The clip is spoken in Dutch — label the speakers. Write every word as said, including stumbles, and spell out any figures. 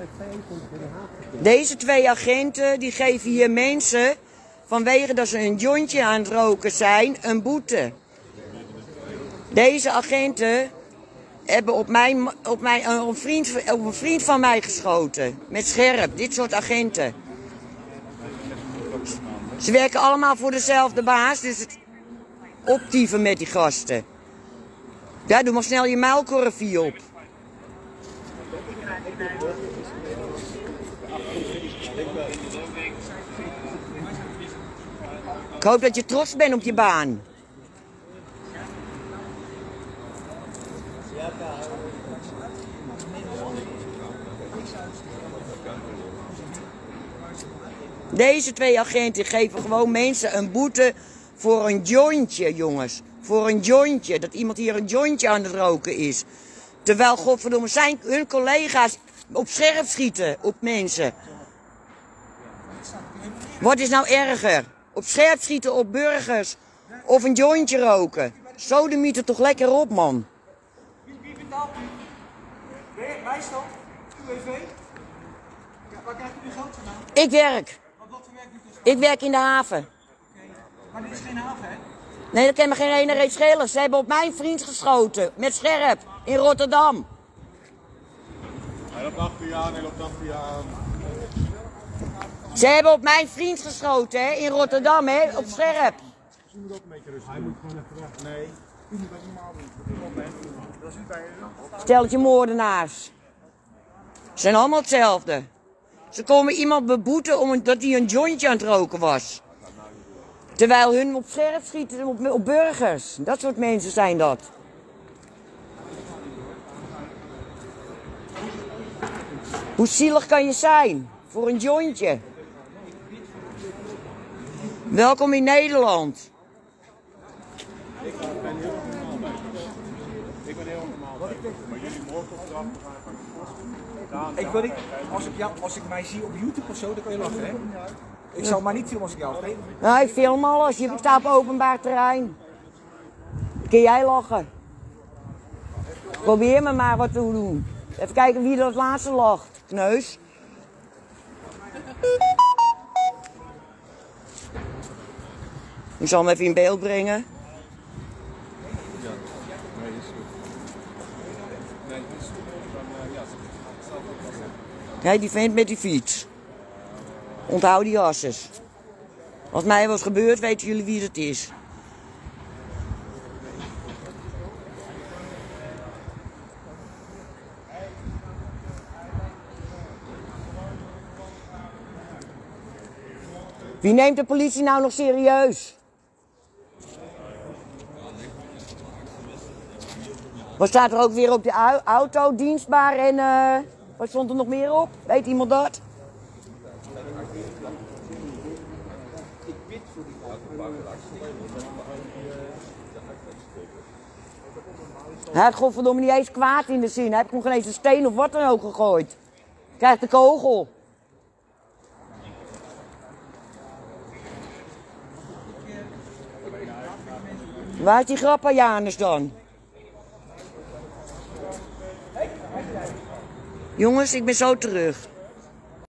Speaker 1: Deze twee agenten die geven hier mensen, vanwege dat ze een jointje aan het roken zijn, een boete. Deze agenten hebben op, mijn, op, mijn, op, een vriend, op een vriend van mij geschoten. Met scherp, dit soort agenten. Ze werken allemaal voor dezelfde baas, dus het optieven met die gasten. Ja, doe maar snel je muilkorfie op. Ik hoop dat je trots bent op je baan. Deze twee agenten geven gewoon mensen een boete voor een jointje, jongens. Voor een jointje. Dat iemand hier een jointje aan het roken is. Terwijl, godverdomme, zijn hun collega's op scherp schieten op mensen. Wat is nou erger? Op scherp schieten op burgers of een jointje roken? Sodemiet het toch lekker op, man.
Speaker 2: Wie, wie betaalt u? Bijstand? U W V? Ja, waar krijgt u uw geld vandaan?
Speaker 1: Ik werk.
Speaker 2: Wat, wat voor werk doet u?
Speaker 1: Ik werk in de haven.
Speaker 2: Okay. Maar dit is geen haven, hè?
Speaker 1: Nee, dat kan me geen ene reet schelen. Ze hebben op mijn vriend geschoten. Met scherp. In Rotterdam.
Speaker 3: Hij loopt achter je aan, hij loopt achter je aan.
Speaker 1: Ze hebben op mijn vriend geschoten, hè? In Rotterdam, hè? Op scherp.
Speaker 3: Misschien moet ook een beetje rustig. Hij moet gewoon even weg. Nee, u moet dat normaal doen. Dat is u bij je.
Speaker 1: Stelletje moordenaars. Ze zijn allemaal hetzelfde. Ze komen iemand beboeten omdat hij een jointje aan het roken was. Terwijl hun op scherp schieten op, op burgers. Dat soort mensen zijn dat. Hoe zielig kan je zijn voor een jointje? Welkom in Nederland.
Speaker 3: Ik ben heel normaal bij. Ik ben heel normaal bij. Maar jullie moordopdracht gaan.
Speaker 2: Ik wil niet, als ik, jou, als ik mij zie op YouTube of zo, dan kan je lachen, hè? Ik zal maar niet filmen als ik jou film.
Speaker 1: Nou, ik film alles. Je staat op openbaar terrein. Kun jij lachen? Probeer me maar wat te doen. Even kijken wie er het laatste lacht. Kneus. Ik zal hem even in beeld brengen. Kijk, die vent met die fiets. Onthoud die asses. Als mij was gebeurd, weten jullie wie het is. Wie neemt de politie nou nog serieus? Wat staat er ook weer op de auto? Dienstbaar en uh, wat stond er nog meer op? Weet iemand dat? Hij had godverdomme niet eens kwaad in de zin. Hij heeft nog geen eens een steen of wat dan ook gegooid. Krijgt de kogel. Waar is die grappajanus dan? Jongens, ik ben zo terug.